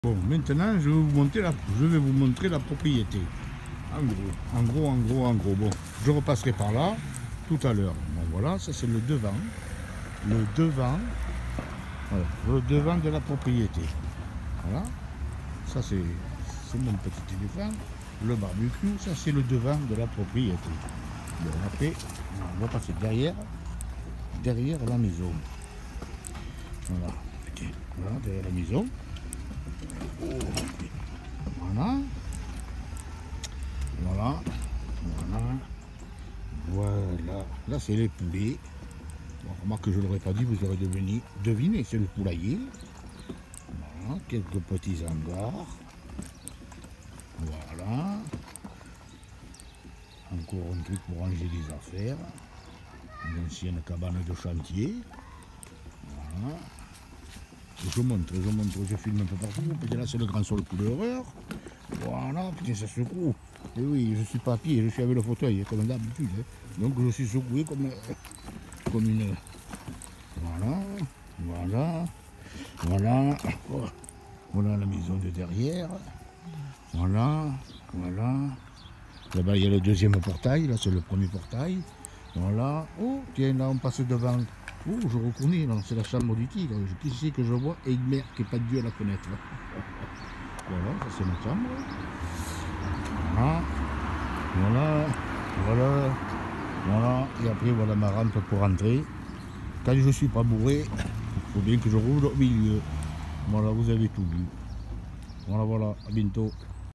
Bon, maintenant je vais vous montrer la propriété. En gros. Bon, je repasserai par là tout à l'heure. Bon, voilà, ça c'est le devant. Voilà, le devant de la propriété. Voilà, ça c'est mon petit éléphant. Le barbecue, ça c'est le devant de la propriété. Bon, après, on va passer derrière la maison. Voilà, ok, voilà, derrière la maison. Voilà. Là c'est les poulets. Bon, remarque que je ne l'aurais pas dit, vous aurez deviné, c'est le poulailler. Voilà, quelques petits hangars. Voilà. Encore un truc pour ranger des affaires. Une ancienne cabane de chantier. Voilà. Je montre, je filme un peu partout. Puis là c'est le grand sol couleur. Voilà, putain ça secoue. Et oui, je suis pas à pied, je suis avec le fauteuil, comme d'habitude. Hein. Donc je suis secoué comme une... Voilà. Voilà la maison de derrière. Voilà. Là-bas il y a le deuxième portail, là c'est le premier portail. Voilà. Oh, tiens, là on passe devant. Oh, je reconnais, c'est la chambre du tigre. Qui c'est que je vois? Egmer qui n'est pas dû à la fenêtre. Voilà, ça c'est ma chambre. Voilà. Et après voilà ma rampe pour rentrer. Quand je ne suis pas bourré, il faut bien que je roule au milieu. Voilà, vous avez tout vu. Voilà, à bientôt.